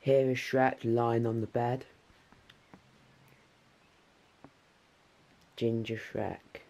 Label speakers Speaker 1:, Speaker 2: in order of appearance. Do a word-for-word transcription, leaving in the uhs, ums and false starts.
Speaker 1: Here is Shrek lying on the bed. Ginger Shrek.